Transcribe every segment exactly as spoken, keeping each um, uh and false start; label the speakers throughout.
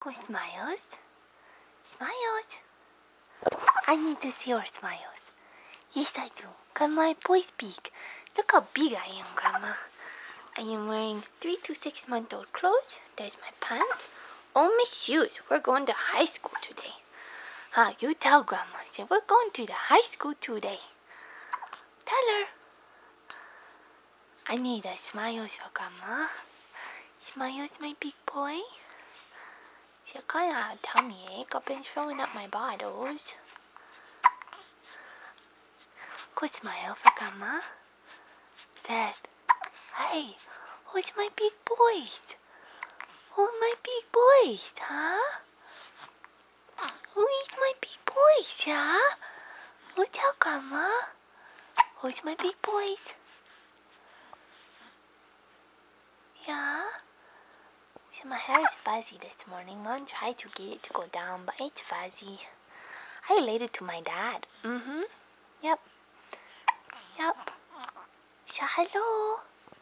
Speaker 1: Go smiles. Smiles. I need to see your smiles. Yes, I do. Got my boy's big. Look how big I am, Grandma. I am wearing three to six month old clothes. There's my pants. Oh, my shoes. We're going to high school today. Huh, you tell Grandma. Say we're going to the high school today. Tell her. I need a smiles for Grandma. Smiles, my big boy. See, I kind of have a tummy ache. I've been throwing up my bottles. Go smile for Grandma. Seth. Hey, who's my big boys? Who's my big boys, huh? Who is my big boys, huh? Who tell Grandma? Who's my big boys? Yeah? So my hair is fuzzy this morning. Mom tried to get it to go down, but it's fuzzy. I related to my dad. Mm-hmm. Yep. Yep. So hello.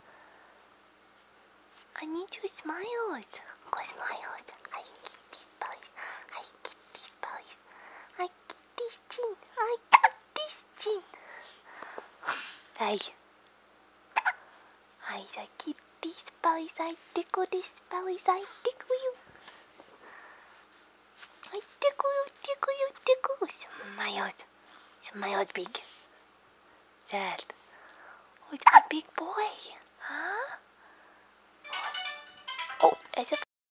Speaker 1: I need your smiles. Go smiles. I keep these boys. I keep these boys. I keep this chin. I keep this chin. Hey. I, I keep these boys. I tickle these boys. I tickle you. I tickle you, tickle you, tickle. Smiles. Smiles big. Sad. Who's my big boy? Huh? Oh, as if